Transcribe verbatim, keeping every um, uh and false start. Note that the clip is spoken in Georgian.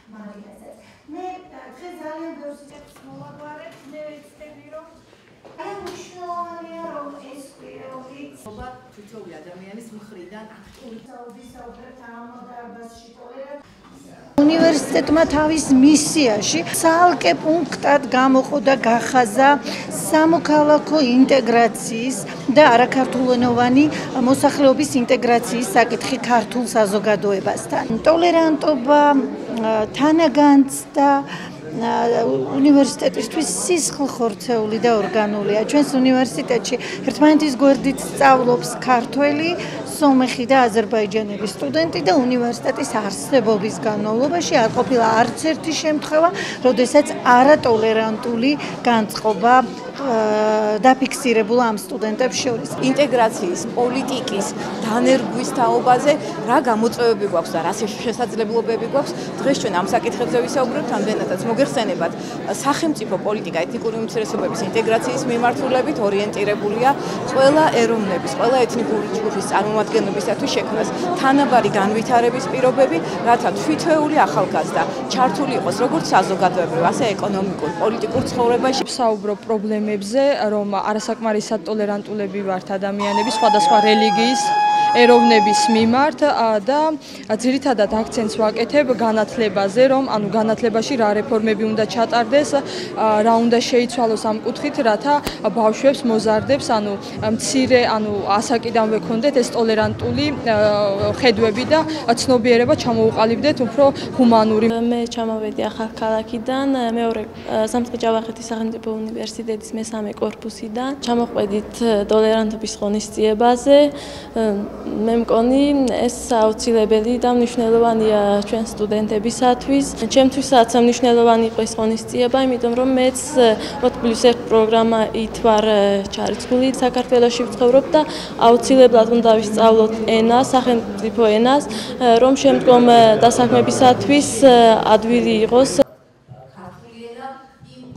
მარიასაც. მე დღეს ძალიან ბევრ სიტყვას მოვაგვარებ, მე ვეცდები რომ აი მნიშვნელოვანია რომ ეს პიროვნი თითოეული ადამიანის მხრიდან აქტიური საუბრობთ ამ დარბაზში ტოლერანტ უნივერსიტეტმა თავის მისიაში ცალკე პუნქტად გამოყო და გახაზა სამოქალაქო ინტეგრაციის და არაქართულენოვანი მოსახლეობის ინტეგრაციის საკითხი ქართულ საზოგადოებასთან. ტოლერანტობა, თანაგანცდა უნივერსიტეტისთვის სისხლხორცეული და ორგანულია. ჩვენს უნივერსიტეტში ერთმანეთის გვერდით სწავლობს ქართველი, სომეხი და აზერბაიჯანელი სტუდენტი და უნივერსიტეტის არსებობის განმავლობაში არ ყოფილა არც ერთი შემთხვევა, როდესაც არატოლერანტული განწყობა დაფიქსირებულა ამ სტუდენტებს შორის. ინტეგრაციის პოლიტიკის დანერგვის თაობაზე რა გამოწვევები გვაქვს და რა შესაძლებლობები გვაქვს დღეს ჩვენ ამ საკითხებზე ვისაუბრებთ. ამდენადაც მოგეხსენებათ სახელმწიფო პოლიტიკა ეთნიკური უმცირესობების ინტეგრაციის მიმართულებით ორიენტირებულია ყველა ეროვნების, ყველა ეთნიკური ჯგუფის წარმომადგენლობისათვის შექმნას თანაბარი განვითარების პირობები, რათა თვითეული ახალგაზრდა ჩართული იყოს როგორც საზოგადოებრივ, ასე ეკონომიკურ, პოლიტიკურ ცხოვრებაში. საუბრობ პრობლემებზე, რომ არასაკმარისად ტოლერანტულები ვართ ადამიანები სხვადასხვა რელიგიის ეროვნების მიმართ და ძირითადად აქცენტს ვაკეთებ განათლებაზე, რომ ანუ განათლებაში რა რეფორმები უნდა ჩატარდეს, რა უნდა შეიცვალოს ამ კუთხით, რათა ბავშვებს მოზარდებს, ანუ მცირე, ანუ ასაკიდანვე ქონდეთ ეს ტოლერანტული ხედვები და ცნობიერება ჩამოუყალიბდეთ უფრო ჰუმანური. მე ჩამოვედი ახალქალაქიდან, მეორე სამცხე-ჯავახეთის სახელმწიფო უნივერსიტეტის მესამე კორპუსიდან. ჩამოყვედით ტოლერანტობის ღონისძიებაზე. მე მგონი ეს აუცილებელი და მნიშვნელოვანია ჩვენ სტუდენტებისათვის. ჩემთვისაც მნიშვნელოვანი იყო ეს ღონისძიება, იმიტომ რომ მეც ოთხ პლუს ერთ პროგრამა ითვარ ჩარიცხული საქართველოში ვცხოვრობ და აუცილებლად უნდა ვისწავლოთ ენა, სახელმწიფო ენას, რომ შემდგომ დასაქმებისათვის ადვილი იყოს.